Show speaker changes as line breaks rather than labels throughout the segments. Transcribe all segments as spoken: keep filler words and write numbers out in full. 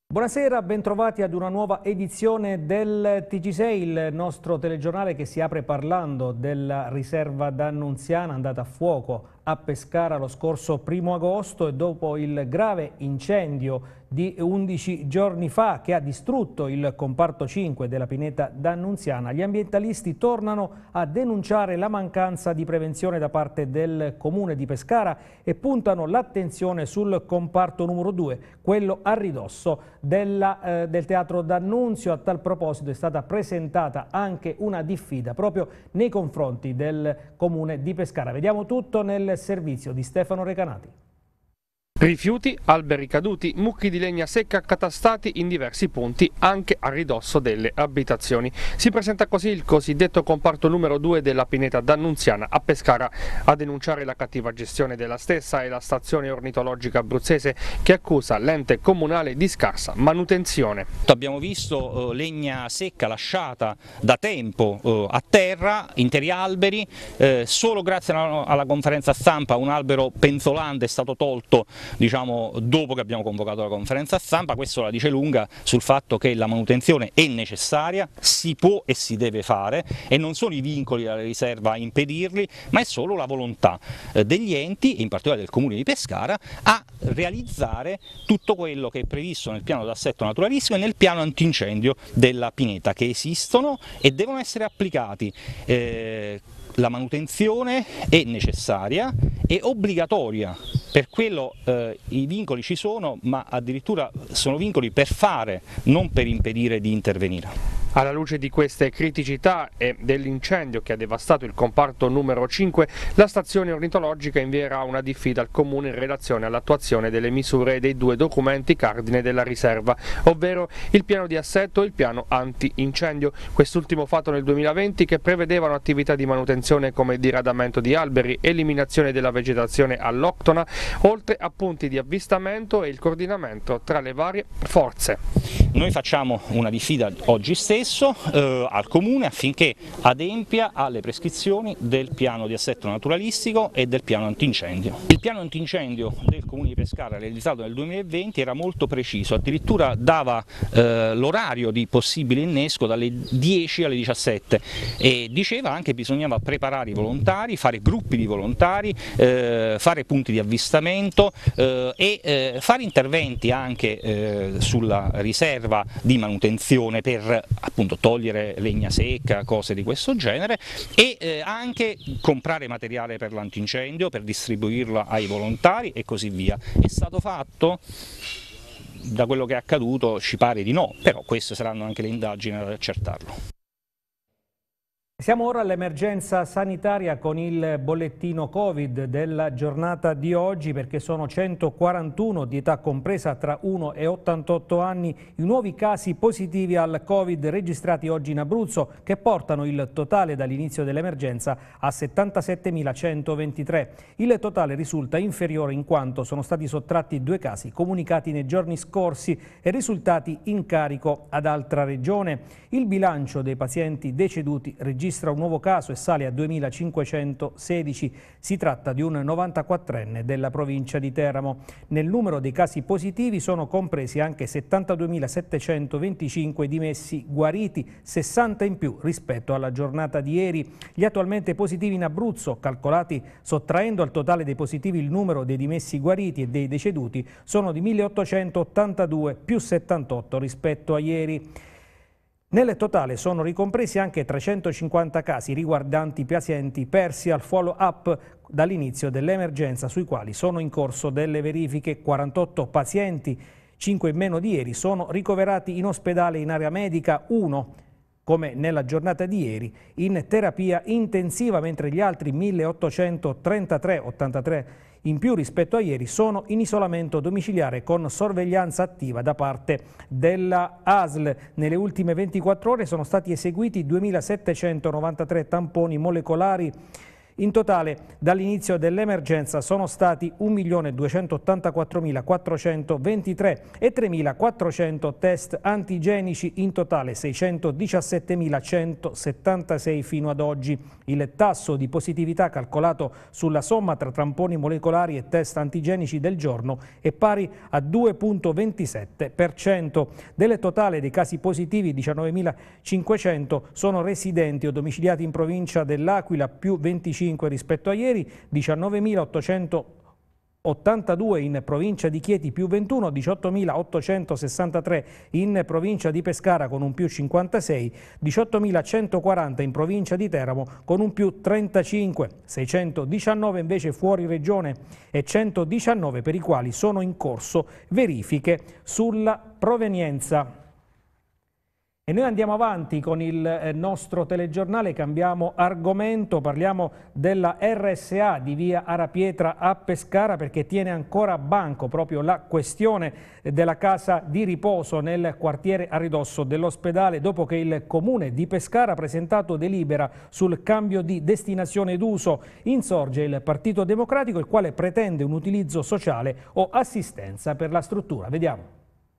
Buonasera, bentrovati ad una nuova edizione del T G sei, il nostro telegiornale che si apre parlando della riserva d'Annunziana andata a fuoco a Pescara lo scorso primo agosto e dopo il grave incendio di undici giorni fa che ha distrutto il comparto cinque della pineta d'Annunziana, gli ambientalisti tornano a denunciare la mancanza di prevenzione da parte del comune di Pescara e puntano l'attenzione sul comparto numero due, quello a ridosso della, eh, del Teatro d'Annunzio. A tal proposito è stata presentata anche una diffida proprio nei confronti del comune di Pescara. Vediamo tutto nel servizio di Stefano Recanati.
Rifiuti, alberi caduti, mucchi di legna secca accatastati in diversi punti, anche a ridosso delle abitazioni. Si presenta così il cosiddetto comparto numero due della pineta d'Annunziana a Pescara. A denunciare la cattiva gestione della stessa è la stazione ornitologica abruzzese che accusa l'ente comunale di scarsa manutenzione.
Abbiamo visto eh, legna secca lasciata da tempo eh, a terra, interi alberi, eh, solo grazie alla, alla conferenza stampa un albero penzolante è stato tolto, diciamo, dopo che abbiamo convocato la conferenza stampa. Questo la dice lunga sul fatto che la manutenzione è necessaria, si può e si deve fare e non sono i vincoli della riserva a impedirli, ma è solo la volontà eh, degli enti, in particolare del comune di Pescara, a realizzare tutto quello che è previsto nel piano d'assetto naturalistico e nel piano antincendio della pineta, che esistono e devono essere applicati. Eh, La manutenzione è necessaria, è obbligatoria, per quello eh, i vincoli ci sono, ma addirittura sono vincoli per fare, non per impedire di intervenire.
Alla luce di queste criticità e dell'incendio che ha devastato il comparto numero cinque, la stazione ornitologica invierà una diffida al comune in relazione all'attuazione delle misure dei due documenti cardine della riserva, ovvero il piano di assetto e il piano anti-incendio. Quest'ultimo fatto nel duemilaventi, che prevedevano attività di manutenzione come diradamento di alberi, eliminazione della vegetazione alloctona, oltre a punti di avvistamento e il coordinamento tra le varie forze.
Noi facciamo una diffida oggi stesso eh, al comune affinché adempia alle prescrizioni del piano di assetto naturalistico e del piano antincendio. Il piano antincendio del comune di Pescara realizzato nel duemilaventi era molto preciso, addirittura dava eh, l'orario di possibile innesco dalle dieci alle diciassette e diceva anche che bisognava preparare i volontari, fare gruppi di volontari, eh, fare punti di avvistamento eh, e eh, fare interventi anche eh, sulla riserva di manutenzione per appunto togliere legna secca, cose di questo genere, e eh, anche comprare materiale per l'antincendio, per distribuirlo ai volontari e così via. È stato fatto? Da quello che è accaduto ci pare di no, però queste saranno anche le indagini ad accertarlo.
Siamo ora all'emergenza sanitaria con il bollettino Covid della giornata di oggi, perché sono centoquarantuno di età compresa tra uno e ottantotto anni i nuovi casi positivi al Covid registrati oggi in Abruzzo, che portano il totale dall'inizio dell'emergenza a settantasettemilacentoventitré. Il totale risulta inferiore in quanto sono stati sottratti due casi comunicati nei giorni scorsi e risultati in carico ad altra regione. Il bilancio dei pazienti deceduti registra registra un nuovo caso e sale a duemilacinquecentosedici. Si tratta di un novantaquattrenne della provincia di Teramo. Nel numero dei casi positivi sono compresi anche settantaduemilasettecentoventicinque dimessi guariti, sessanta in più rispetto alla giornata di ieri. Gli attualmente positivi in Abruzzo, calcolati sottraendo al totale dei positivi il numero dei dimessi guariti e dei deceduti, sono di milleottocentottantadue più settantotto rispetto a ieri. Nel totale sono ricompresi anche trecentocinquanta casi riguardanti pazienti persi al follow-up dall'inizio dell'emergenza, sui quali sono in corso delle verifiche. quarantotto pazienti, cinque in meno di ieri, sono ricoverati in ospedale in area medica, uno, come nella giornata di ieri, in terapia intensiva, mentre gli altri milleottocentotrentatré, ottantatré in più rispetto a ieri, sono in isolamento domiciliare con sorveglianza attiva da parte della A S L. Nelle ultime ventiquattro ore sono stati eseguiti duemilasettecentonovantatré tamponi molecolari In totale dall'inizio dell'emergenza sono stati un milione duecentottantaquattromilaquattrocentoventitré e tremilaquattrocento test antigenici, in totale seicentodiciassettemilacentosettantasei fino ad oggi. Il tasso di positività calcolato sulla somma tra tamponi molecolari e test antigenici del giorno è pari a due virgola ventisette per cento. Del totale dei casi positivi, diciannovemilacinquecento sono residenti o domiciliati in provincia dell'Aquila, più venticinque rispetto a ieri, diciannovemilaottocentottantadue in provincia di Chieti, più ventuno, diciottomilaottocentosessantatré in provincia di Pescara con un più cinquantasei, diciottomilacentoquaranta in provincia di Teramo con un più trentacinque, seicentodiciannove invece fuori regione e centodiciannove per i quali sono in corso verifiche sulla provenienza. E noi andiamo avanti con il nostro telegiornale, cambiamo argomento, parliamo della R S A di via Arapietra a Pescara, perché tiene ancora banco proprio la questione della casa di riposo nel quartiere a ridosso dell'ospedale, dopo che il comune di Pescara ha presentato delibera sul cambio di destinazione d'uso. Insorge il Partito Democratico, il quale pretende un utilizzo sociale o assistenza per la struttura. Vediamo.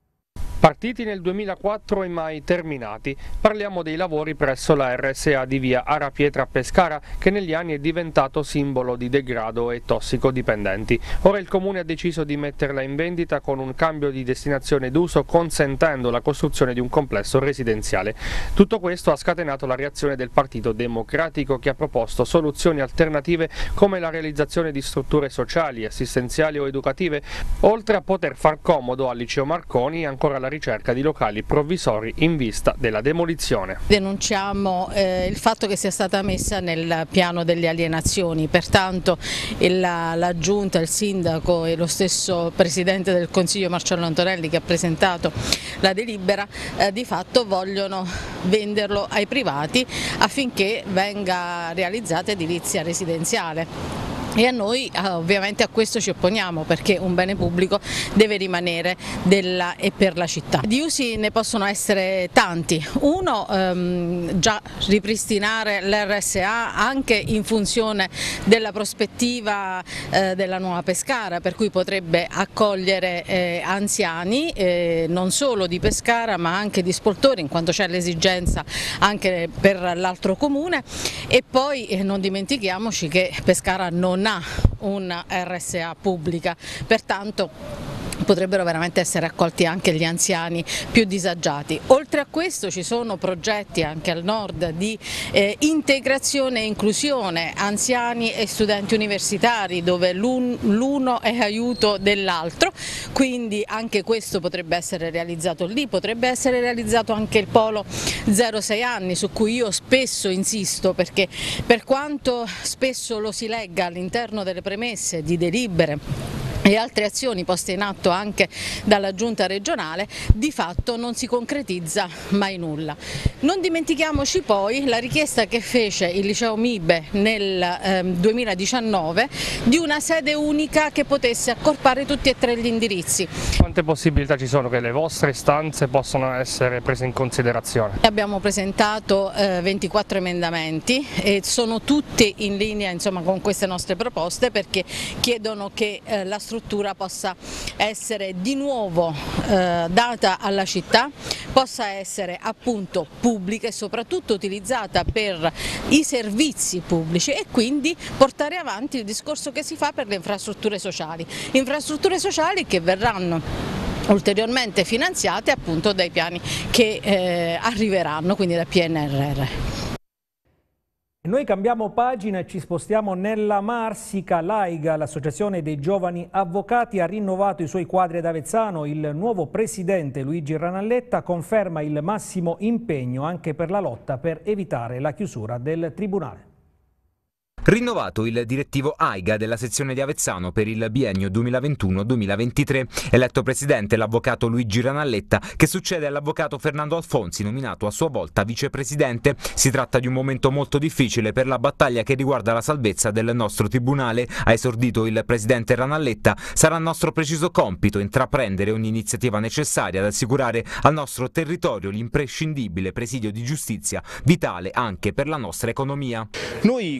Partiti nel duemilaquattro e mai terminati. Parliamo dei lavori presso la R S A di via Arapietra a Pescara, che negli anni è diventato simbolo di degrado e tossicodipendenti. Ora il Comune ha deciso di metterla in vendita con un cambio di destinazione d'uso, consentendo la costruzione di un complesso residenziale. Tutto questo ha scatenato la reazione del Partito Democratico, che ha proposto soluzioni alternative come la realizzazione di strutture sociali, assistenziali o educative, oltre a poter far comodo al Liceo Marconi ancora la ricerca di locali provvisori in vista della demolizione.
Denunciamo eh, il fatto che sia stata messa nel piano delle alienazioni, pertanto il, la, la Giunta, il Sindaco e lo stesso Presidente del Consiglio Marcello Antonelli, che ha presentato la delibera, eh, di fatto vogliono venderlo ai privati affinché venga realizzata edilizia residenziale. E a noi ovviamente a questo ci opponiamo, perché un bene pubblico deve rimanere della e per la città. Di usi ne possono essere tanti. Uno, ehm, già ripristinare l'R S A anche in funzione della prospettiva eh, della nuova Pescara, per cui potrebbe accogliere eh, anziani eh, non solo di Pescara ma anche di Spoltore, in quanto c'è l'esigenza anche per l'altro comune. E poi eh, non dimentichiamoci che Pescara non ha una R S A pubblica, pertanto potrebbero veramente essere accolti anche gli anziani più disagiati. Oltre a questo ci sono progetti anche al nord di eh, integrazione e inclusione anziani e studenti universitari, dove l'uno è aiuto dell'altro, quindi anche questo potrebbe essere realizzato lì. Potrebbe essere realizzato anche il polo zero sei anni, su cui io spesso insisto, perché per quanto spesso lo si legga all'interno delle premesse di delibere e altre azioni poste in atto anche dalla Giunta regionale, di fatto non si concretizza mai nulla. Non dimentichiamoci poi la richiesta che fece il liceo Mibe nel eh, duemiladiciannove di una sede unica che potesse accorpare tutti e tre gli indirizzi.
Quante possibilità ci sono che le vostre istanze possano essere prese in considerazione?
Abbiamo presentato eh, ventiquattro emendamenti e sono tutti in linea, insomma, con queste nostre proposte, perché chiedono che eh, la struttura possa essere di nuovo eh, data alla città, possa essere appunto pubblica e soprattutto utilizzata per i servizi pubblici, e quindi portare avanti il discorso che si fa per le infrastrutture sociali, infrastrutture sociali che verranno ulteriormente finanziate appunto dai piani che eh, arriveranno, quindi dal P N R R.
Noi cambiamo pagina e ci spostiamo nella Marsica. L'AIGA, l'Associazione dei Giovani Avvocati, ha rinnovato i suoi quadri ad Avezzano. Il nuovo presidente Luigi Ranalletta conferma il massimo impegno anche per la lotta per evitare la chiusura del Tribunale.
Rinnovato il direttivo AIGA della sezione di Avezzano per il biennio duemilaventuno duemilaventitré. Eletto presidente l'avvocato Luigi Ranalletta, che succede all'avvocato Fernando Alfonsi, nominato a sua volta vicepresidente. Si tratta di un momento molto difficile per la battaglia che riguarda la salvezza del nostro tribunale, ha esordito il presidente Ranalletta. Sarà nostro preciso compito intraprendere ogni iniziativa necessaria ad assicurare al nostro territorio l'imprescindibile presidio di giustizia, vitale anche per la nostra economia.
Noi come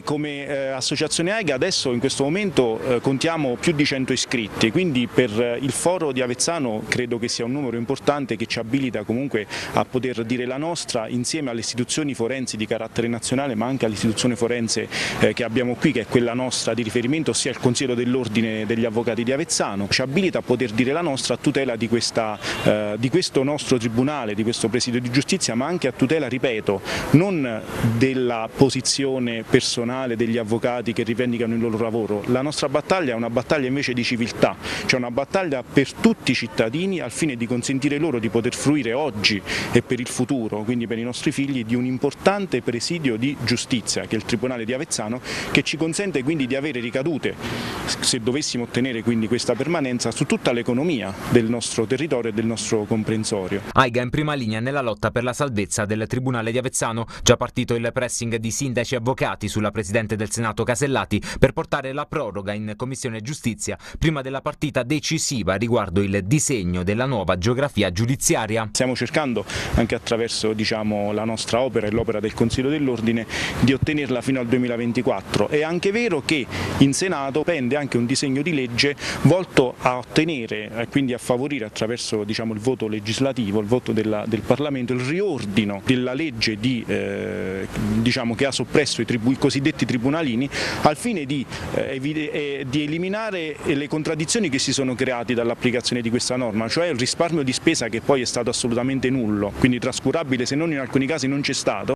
eh, associazione AIGA adesso in questo momento eh, contiamo più di cento iscritti, quindi per eh, il foro di Avezzano credo che sia un numero importante che ci abilita comunque a poter dire la nostra insieme alle istituzioni forensi di carattere nazionale, ma anche all'istituzione forense eh, che abbiamo qui, che è quella nostra di riferimento, ossia il Consiglio dell'Ordine degli Avvocati di Avezzano. Ci abilita a poter dire la nostra a tutela di, questa, eh, di questo nostro tribunale, di questo presidio di giustizia, ma anche a tutela, ripeto, non della posizione personale degli avvocati che rivendicano il loro lavoro. La nostra battaglia è una battaglia invece di civiltà, cioè una battaglia per tutti i cittadini al fine di consentire loro di poter fruire oggi e per il futuro, quindi per i nostri figli, di un importante presidio di giustizia che è il Tribunale di Avezzano, che ci consente quindi di avere ricadute, se dovessimo ottenere quindi questa permanenza, su tutta l'economia del nostro territorio e del nostro comprensorio.
AIGA in prima linea nella lotta per la salvezza del Tribunale di Avezzano, già partito il pressing di sindaci e avvocati sulla Presidente del Senato Casellati per portare la proroga in Commissione Giustizia prima della partita decisiva riguardo il disegno della nuova geografia giudiziaria.
Stiamo cercando anche attraverso diciamo, la nostra opera e l'opera del Consiglio dell'Ordine di ottenerla fino al duemilaventiquattro. È anche vero che in Senato pende anche un disegno di legge volto a ottenere e quindi a favorire attraverso diciamo, il voto legislativo, il voto della, del Parlamento, il riordino della legge di, eh, diciamo, che ha soppresso i, tribu, i cosiddetti tribunalini al fine di, eh, di eliminare le contraddizioni che si sono create dall'applicazione di questa norma, cioè il risparmio di spesa che poi è stato assolutamente nullo, quindi trascurabile, se non in alcuni casi non c'è stato.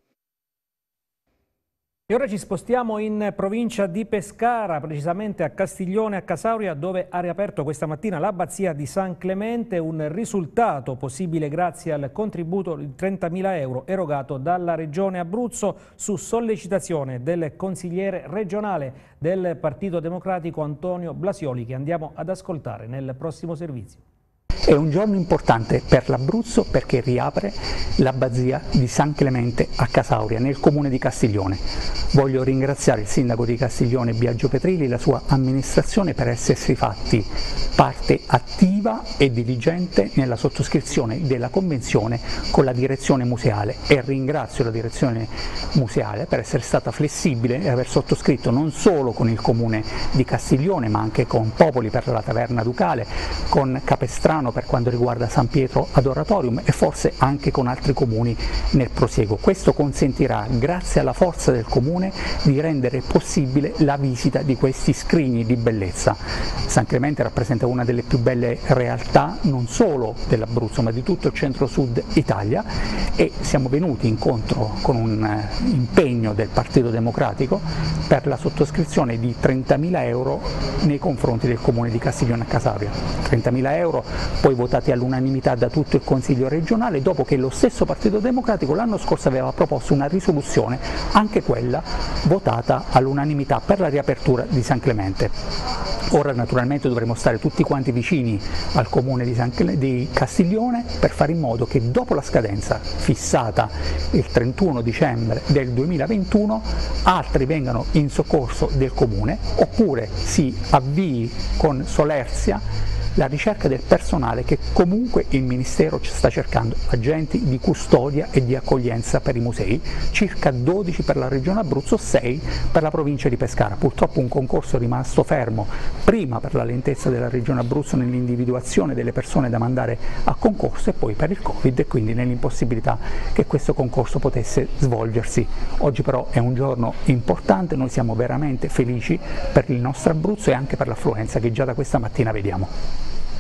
E ora ci spostiamo in provincia di Pescara, precisamente a Castiglione a Casauria, dove ha riaperto questa mattina l'abbazia di San Clemente, un risultato possibile grazie al contributo di trentamila euro erogato dalla Regione Abruzzo su sollecitazione del consigliere regionale del Partito Democratico Antonio Blasioli, che andiamo ad ascoltare nel prossimo servizio.
È un giorno importante per l'Abruzzo perché riapre l'abbazia di San Clemente a Casauria, nel comune di Castiglione. Voglio ringraziare il sindaco di Castiglione Biagio Petrilli e la sua amministrazione per essersi fatti parte attiva e diligente nella sottoscrizione della convenzione con la direzione museale, e ringrazio la direzione museale per essere stata flessibile e aver sottoscritto non solo con il comune di Castiglione ma anche con Popoli per la Taverna Ducale, con Capestrano per quanto riguarda San Pietro ad Oratorium e forse anche con altri comuni nel prosieguo. Questo consentirà, grazie alla forza del comune, di rendere possibile la visita di questi scrigni di bellezza. San Clemente rappresenta una delle più belle realtà non solo dell'Abruzzo ma di tutto il centro-sud Italia, e siamo venuti incontro con un impegno del Partito Democratico per la sottoscrizione di trentamila euro nei confronti del comune di Castiglione a Casauria. trentamila euro poi votati all'unanimità da tutto il Consiglio regionale, dopo che lo stesso Partito Democratico l'anno scorso aveva proposto una risoluzione, anche quella votata all'unanimità, per la riapertura di San Clemente. Ora naturalmente dovremo stare tutti quanti vicini al comune di, San Cle- di Castiglione per fare in modo che dopo la scadenza fissata il trentuno dicembre del duemilaventuno altri vengano in soccorso del comune, oppure si avvii con solerzia la ricerca del personale che comunque il Ministero sta cercando, agenti di custodia e di accoglienza per i musei, circa dodici per la Regione Abruzzo, sei per la provincia di Pescara. Purtroppo un concorso è rimasto fermo, prima per la lentezza della Regione Abruzzo nell'individuazione delle persone da mandare a concorso e poi per il Covid, e quindi nell'impossibilità che questo concorso potesse svolgersi. Oggi però è un giorno importante, noi siamo veramente felici per il nostro Abruzzo e anche per l'affluenza che già da questa mattina vediamo.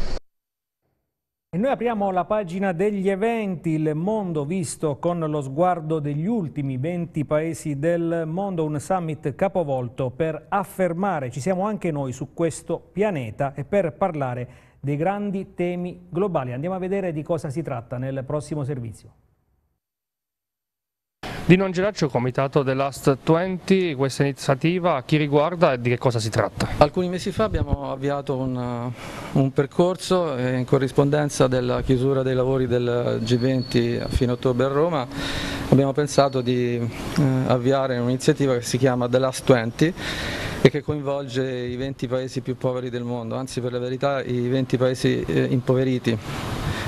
E noi apriamo la pagina degli eventi, il mondo visto con lo sguardo degli ultimi venti paesi del mondo, un summit capovolto per affermare ci siamo anche noi su questo pianeta e per parlare dei grandi temi globali. Andiamo a vedere di cosa si tratta nel prossimo servizio.
Dino Angelaccio, comitato dell'Ast venti, questa iniziativa a chi riguarda e di che cosa si tratta?
Alcuni mesi fa abbiamo avviato un, un percorso in corrispondenza della chiusura dei lavori del G venti a fine ottobre a Roma. Abbiamo pensato di eh, avviare un'iniziativa che si chiama The Last venti e che coinvolge i venti paesi più poveri del mondo, anzi per la verità i venti paesi eh, impoveriti.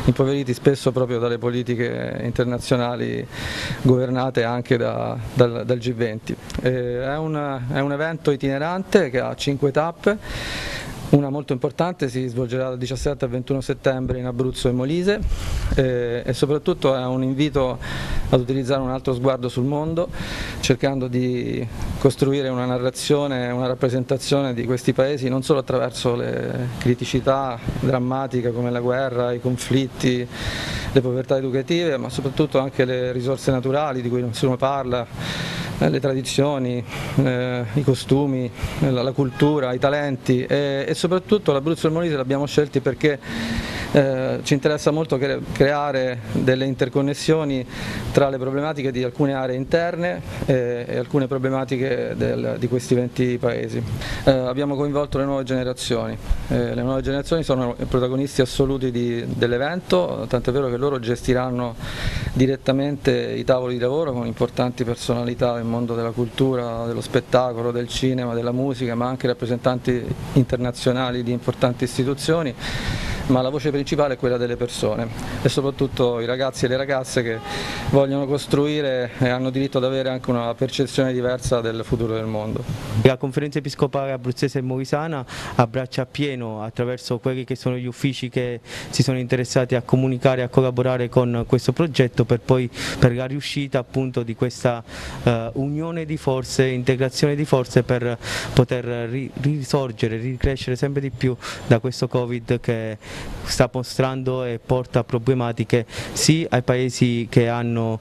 impoveriti spesso proprio dalle politiche internazionali governate anche da, dal, dal G venti. Eh, è, un, è un evento itinerante che ha cinque tappe. Una molto importante si svolgerà dal diciassette al ventuno settembre in Abruzzo e Molise eh, e soprattutto è un invito ad utilizzare un altro sguardo sul mondo, cercando di costruire una narrazione, una rappresentazione di questi paesi non solo attraverso le criticità drammatiche come la guerra, i conflitti, le povertà educative, ma soprattutto anche le risorse naturali di cui nessuno parla, le tradizioni, eh, i costumi, la, la cultura, i talenti e, e soprattutto l'Abruzzo e il Molise l'abbiamo scelti perché eh, ci interessa molto cre creare delle interconnessioni tra le problematiche di alcune aree interne e, e alcune problematiche del, di questi venti paesi. Eh, abbiamo coinvolto le nuove generazioni, eh, le nuove generazioni sono protagonisti assoluti dell'evento, tant'è vero che loro gestiranno direttamente i tavoli di lavoro con importanti personalità del mondo della cultura, dello spettacolo, del cinema, della musica, ma anche rappresentanti internazionali di importanti istituzioni, ma la voce principale è quella delle persone e soprattutto i ragazzi e le ragazze che vogliono costruire e hanno diritto ad avere anche una percezione diversa del futuro del mondo.
La Conferenza Episcopale Abruzzese e Molisana abbraccia appieno attraverso quelli che sono gli uffici che si sono interessati a comunicare e a collaborare con questo progetto per poi per la riuscita appunto di questa uh, unione di forze, integrazione di forze per poter ri risorgere, ricrescere sempre di più da questo Covid che sta mostrando e porta problematiche sì ai paesi che hanno,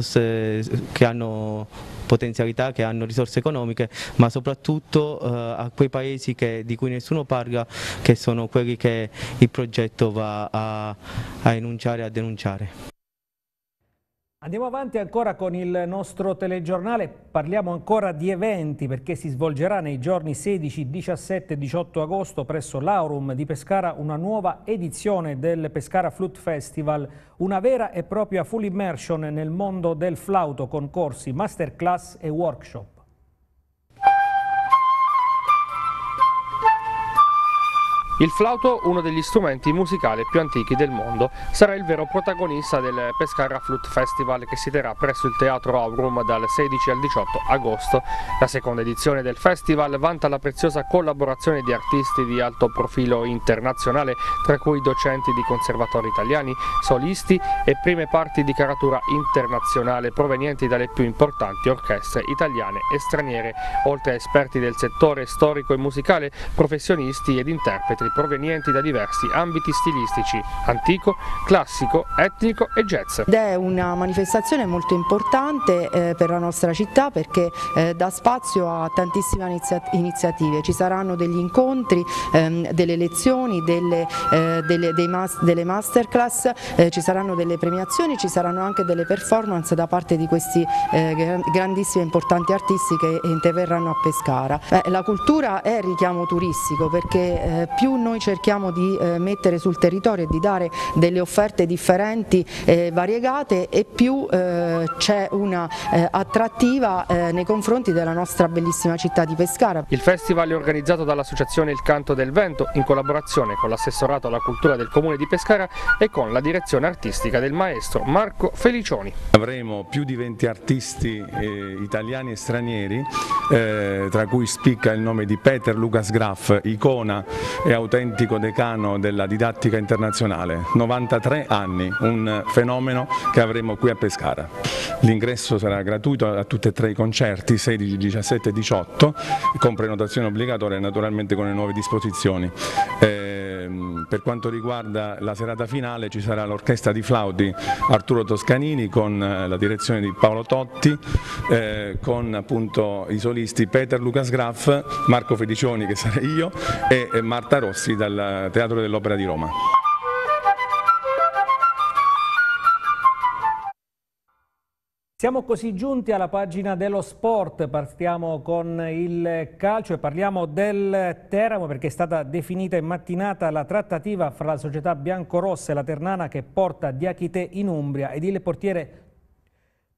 che hanno potenzialità, che hanno risorse economiche, ma soprattutto uh, a quei paesi che, di cui nessuno parla, che sono quelli che il progetto va a, a enunciare e a denunciare.
Andiamo avanti ancora con il nostro telegiornale, parliamo ancora di eventi perché si svolgerà nei giorni sedici, diciassette e diciotto agosto presso l'Aurum di Pescara una nuova edizione del Pescara Flute Festival, una vera e propria full immersion nel mondo del flauto con corsi, masterclass e workshop.
Il flauto, uno degli strumenti musicali più antichi del mondo, sarà il vero protagonista del Pescara Flute Festival che si terrà presso il Teatro Aurum dal sedici al diciotto agosto. La seconda edizione del festival vanta la preziosa collaborazione di artisti di alto profilo internazionale, tra cui docenti di conservatori italiani, solisti e prime parti di caratura internazionale provenienti dalle più importanti orchestre italiane e straniere, oltre a esperti del settore storico e musicale, professionisti ed interpreti provenienti da diversi ambiti stilistici, antico, classico, etnico e jazz.
Ed è una manifestazione molto importante eh, per la nostra città perché eh, dà spazio a tantissime inizia iniziative, ci saranno degli incontri, ehm, delle lezioni, delle, eh, delle, dei mas delle masterclass, eh, ci saranno delle premiazioni, ci saranno anche delle performance da parte di questi eh, grandissimi e importanti artisti che interverranno a Pescara. Eh, la cultura è richiamo turistico perché eh, più noi cerchiamo di eh, mettere sul territorio e di dare delle offerte differenti e eh, variegate e più eh, c'è una eh, attrattiva eh, nei confronti della nostra bellissima città di Pescara.
Il festival è organizzato dall'associazione Il Canto del Vento in collaborazione con l'assessorato alla cultura del comune di Pescara e con la direzione artistica del maestro Marco Felicioni.
Avremo più di venti artisti eh, italiani e stranieri, eh, tra cui spicca il nome di Peter Lucas Graf, icona e autentico decano della didattica internazionale, novantatré anni, un fenomeno che avremo qui a Pescara. L'ingresso sarà gratuito a tutti e tre i concerti, sedici, diciassette e diciotto, con prenotazione obbligatoria e naturalmente con le nuove disposizioni. Eh, per quanto riguarda la serata finale ci sarà l'orchestra di flauti Arturo Toscanini con la direzione di Paolo Totti, eh, con appunto i solisti Peter Lucas Graf, Marco Felicioni che sarei io e Marta Rossi dal Teatro dell'Opera di Roma.
Siamo così giunti alla pagina dello sport, partiamo con il calcio e parliamo del Teramo perché è stata definita in mattinata la trattativa fra la società biancorossa e la Ternana che porta Diachite in Umbria ed il portiere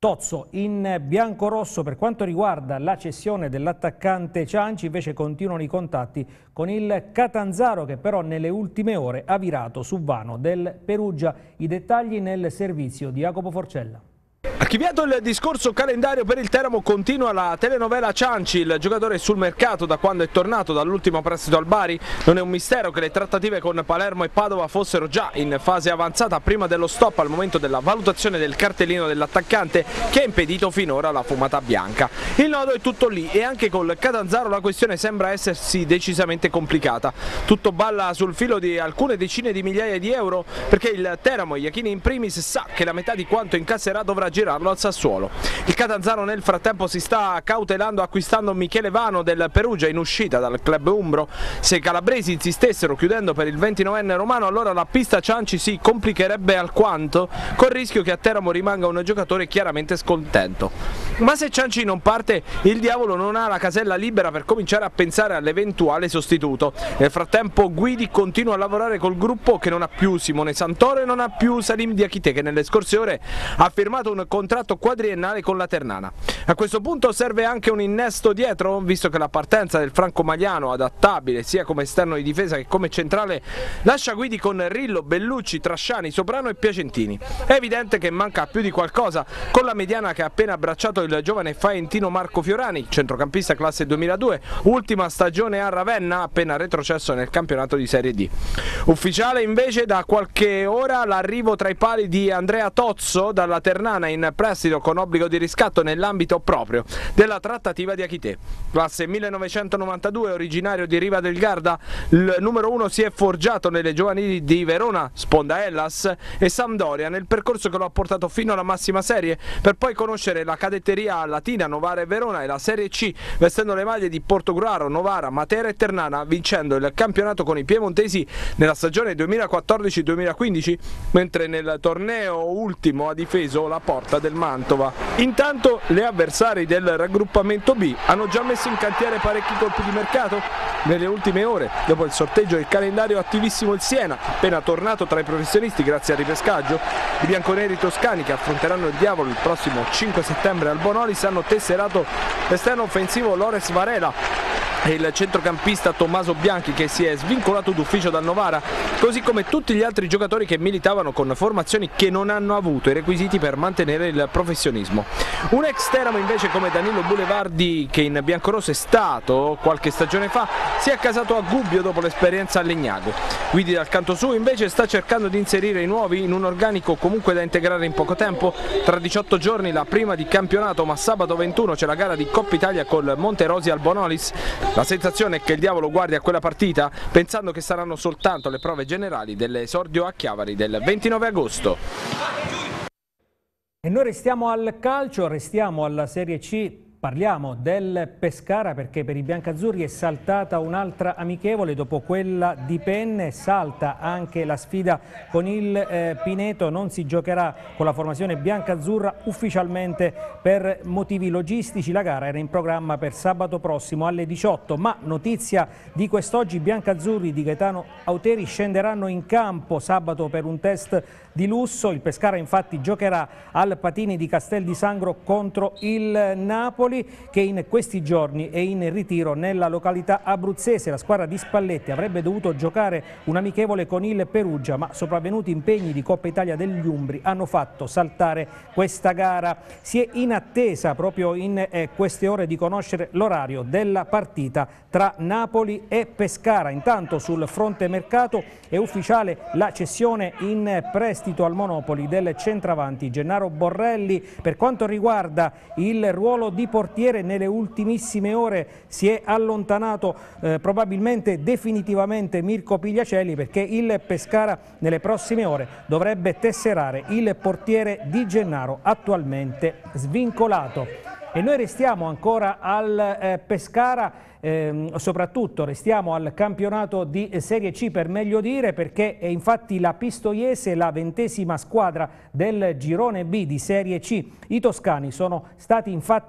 Tozzo in biancorosso. Per quanto riguarda la cessione dell'attaccante Cianci invece continuano i contatti con il Catanzaro, che però nelle ultime ore ha virato su vano del Perugia. I dettagli nel servizio di Jacopo Forcella.
Archiviato il discorso calendario per il Teramo, continua la telenovela Cianci. Il giocatore è sul mercato da quando è tornato dall'ultimo prestito al Bari. Non è un mistero che le trattative con Palermo e Padova fossero già in fase avanzata prima dello stop al momento della valutazione del cartellino dell'attaccante, che ha impedito finora la fumata bianca. Il nodo è tutto lì e anche col Catanzaro la questione sembra essersi decisamente complicata. Tutto balla sul filo di alcune decine di migliaia di euro, perché il Teramo, Iachini in primis, sa che la metà di quanto incasserà dovrà girarlo al Sassuolo. Il Catanzaro nel frattempo si sta cautelando acquistando Michele Vano del Perugia in uscita dal club umbro. Se i calabresi insistessero chiudendo per il ventinovenne romano, allora la pista Cianci si complicherebbe alquanto, col rischio che a Teramo rimanga un giocatore chiaramente scontento. Ma se Cianci non parte, il diavolo non ha la casella libera per cominciare a pensare all'eventuale sostituto. Nel frattempo Guidi continua a lavorare col gruppo, che non ha più Simone Santoro e non ha più Salim Diakité, che nelle scorse ore ha firmato un contratto quadriennale con la Ternana. A questo punto serve anche un innesto dietro, visto che la partenza del franco-magliano, adattabile sia come esterno di difesa che come centrale, lascia Guidi con Rillo, Bellucci, Trasciani, Soprano e Piacentini. È evidente che manca più di qualcosa con la mediana che ha appena abbracciato il giovane faentino Marco Fiorani, centrocampista classe duemiladue, ultima stagione a Ravenna, appena retrocesso nel campionato di Serie D. Ufficiale invece da qualche ora l'arrivo tra i pali di Andrea Tozzo dalla Ternana in prestito con obbligo di riscatto nell'ambito proprio della trattativa di Diakité. Classe millenovecentonovantadue, originario di Riva del Garda, il numero uno si è forgiato nelle giovanili di Verona, Sponda Hellas e Sampdoria, nel percorso che lo ha portato fino alla massima serie, per poi conoscere la cadetteria latina Novara e Verona e la Serie C, vestendo le maglie di Portogruaro, Novara, Matera e Ternana, vincendo il campionato con i piemontesi nella stagione duemilaquattordici duemilaquindici, mentre nel torneo ultimo ha difeso la porta del Mantova. Intanto le avversarie del raggruppamento B hanno già messo in cantiere parecchi colpi di mercato. Nelle ultime ore, dopo il sorteggio del calendario, attivissimo il Siena, appena tornato tra i professionisti grazie al ripescaggio. I bianconeri toscani, che affronteranno il Diavolo il prossimo cinque settembre al Bonolis, hanno tesserato l'esterno offensivo Lores Varela e il centrocampista Tommaso Bianchi, che si è svincolato d'ufficio dal Novara, così come tutti gli altri giocatori che militavano con formazioni che non hanno avuto i requisiti per mantenere il professionismo. Un ex Teramo invece come Danilo Boulevardi, che in biancorosso è stato qualche stagione fa, si è accasato a Gubbio dopo l'esperienza a Legnago. Guidi dal canto suo invece sta cercando di inserire i nuovi in un organico comunque da integrare in poco tempo. Tra diciotto giorni la prima di campionato, ma sabato ventuno c'è la gara di Coppa Italia col Monterosi al Bonolis. La sensazione è che il Diavolo guardi a quella partita pensando che saranno soltanto le prove generali dell'esordio a Chiavari del ventinove agosto.
E noi restiamo al calcio, restiamo alla Serie C. Parliamo del Pescara perché per i biancazzurri è saltata un'altra amichevole dopo quella di Penne, salta anche la sfida con il eh, Pineto, non si giocherà con la formazione biancazzurra ufficialmente per motivi logistici, la gara era in programma per sabato prossimo alle diciotto, ma notizia di quest'oggi, i biancazzurri di Gaetano Auteri scenderanno in campo sabato per un test di lusso. Il Pescara infatti giocherà al Patini di Castel di Sangro contro il Napoli, che in questi giorni è in ritiro nella località abruzzese. La squadra di Spalletti avrebbe dovuto giocare un amichevole con il Perugia, ma sopravvenuti impegni di Coppa Italia degli Umbri hanno fatto saltare questa gara. Si è in attesa proprio in eh, queste ore di conoscere l'orario della partita tra Napoli e Pescara. Intanto sul fronte mercato è ufficiale la cessione in prestito al Monopoli del centravanti Gennaro Borrelli. Per quanto riguarda il ruolo di portiere, nelle ultimissime ore si è allontanato eh, probabilmente definitivamente Mirko Pigliacelli, perché il Pescara nelle prossime ore dovrebbe tesserare il portiere di Gennaro, attualmente svincolato. E noi restiamo ancora al eh, Pescara, eh, soprattutto restiamo al campionato di Serie C per meglio dire, perché è infatti la Pistoiese la ventesima squadra del girone B di Serie C. I toscani sono stati infatti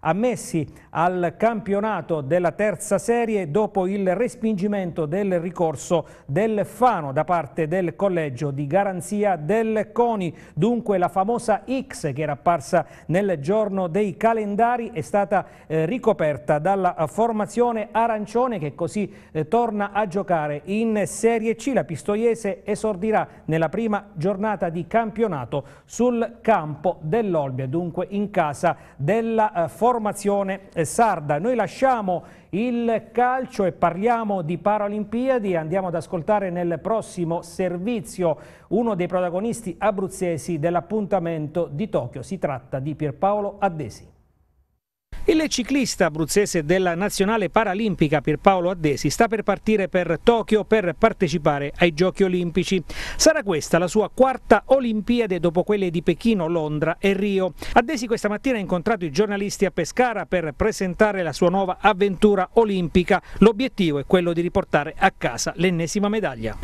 ammessi al campionato della terza serie dopo il respingimento del ricorso del Fano da parte del collegio di garanzia del CONI. Dunque la famosa X che era apparsa nel giorno dei calendari è stata eh, ricoperta dalla formazione arancione, che così eh, torna a giocare in Serie C. La Pistoiese esordirà nella prima giornata di campionato sul campo dell'Olbia, dunque in casa della eh, formazione eh, sarda. Noi lasciamo il calcio e parliamo di Paralimpiadi e andiamo ad ascoltare nel prossimo servizio uno dei protagonisti abruzzesi dell'appuntamento di Tokyo. Si tratta di Pierpaolo Addesi. Il ciclista abruzzese della Nazionale Paralimpica Pierpaolo Addesi sta per partire per Tokyo per partecipare ai Giochi Olimpici. Sarà questa la sua quarta Olimpiade dopo quelle di Pechino, Londra e Rio. Addesi questa mattina ha incontrato i giornalisti a Pescara per presentare la sua nuova avventura olimpica. L'obiettivo è quello di riportare a casa l'ennesima medaglia.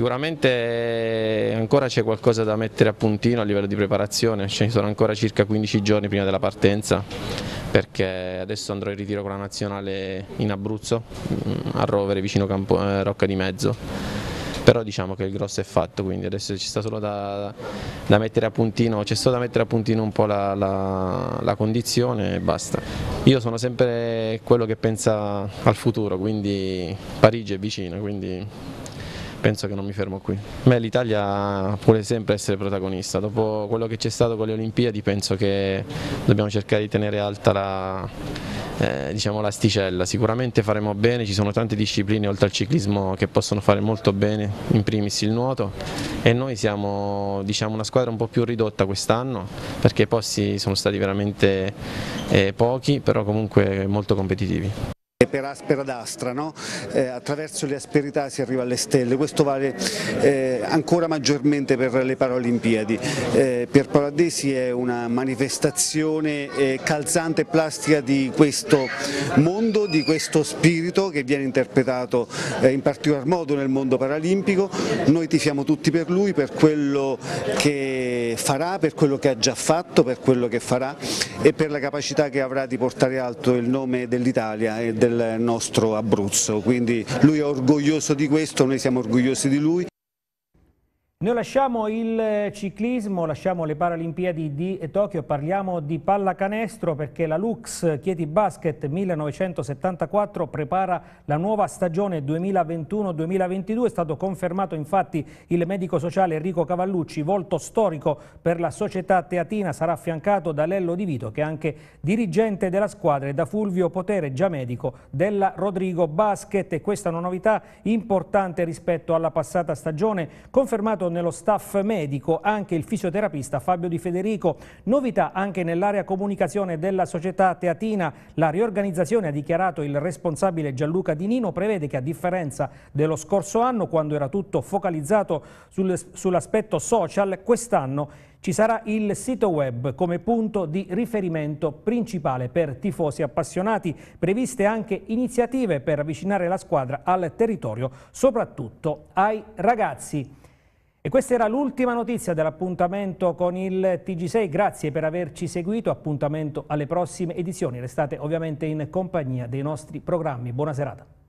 Sicuramente ancora c'è qualcosa da mettere a puntino a livello di preparazione, ci sono ancora circa quindici giorni prima della partenza, perché adesso andrò in ritiro con la nazionale in Abruzzo, a Rovere vicino Campo, eh, Rocca di Mezzo, però diciamo che il grosso è fatto, quindi adesso ci sta solo da, da mettere a puntino, c'è solo da mettere a puntino un po' la, la, la condizione e basta. Io sono sempre quello che pensa al futuro, quindi Parigi è vicino, quindi penso che non mi fermo qui. L'Italia vuole sempre essere protagonista, dopo quello che c'è stato con le Olimpiadi penso che dobbiamo cercare di tenere alta la, eh, diciamo l'asticella. Sicuramente faremo bene, ci sono tante discipline oltre al ciclismo che possono fare molto bene, in primis il nuoto, e noi siamo, diciamo, una squadra un po' più ridotta quest'anno perché i posti sono stati veramente eh, pochi, però comunque molto competitivi.
Per aspera d'astra, no? eh, attraverso le asperità si arriva alle stelle, questo vale eh, ancora maggiormente per le Paralimpiadi. Eh, Pierpaolo Addesi è una manifestazione eh, calzante e plastica di questo mondo, di questo spirito che viene interpretato eh, in particolar modo nel mondo paralimpico. Noi tifiamo tutti per lui, per quello che farà, per quello che ha già fatto, per quello che farà e per la capacità che avrà di portare alto il nome dell'Italia e del nostro Abruzzo, quindi lui è orgoglioso di questo, noi siamo orgogliosi di lui.
Noi lasciamo il ciclismo, lasciamo le Paralimpiadi di Tokyo e parliamo di pallacanestro perché la Lux Chieti Basket millenovecentosettantaquattro prepara la nuova stagione duemilaventuno duemilaventidue. È stato confermato infatti il medico sociale Enrico Cavallucci, volto storico per la società teatina. Sarà affiancato da Lello Di Vito, che è anche dirigente della squadra, e da Fulvio Potere, già medico della Rodrigo Basket. E questa è una novità importante rispetto alla passata stagione, confermato nello staff medico anche il fisioterapista Fabio Di Federico. Novità anche nell'area comunicazione della società teatina. La riorganizzazione, ha dichiarato il responsabile Gianluca Di Nino, prevede che a differenza dello scorso anno, quando era tutto focalizzato sul, sull'aspetto social, quest'anno ci sarà il sito web come punto di riferimento principale per tifosi appassionati. Previste anche iniziative per avvicinare la squadra al territorio, soprattutto ai ragazzi. E questa era l'ultima notizia dell'appuntamento con il T G sei, grazie per averci seguito, appuntamento alle prossime edizioni, restate ovviamente in compagnia dei nostri programmi, buona serata.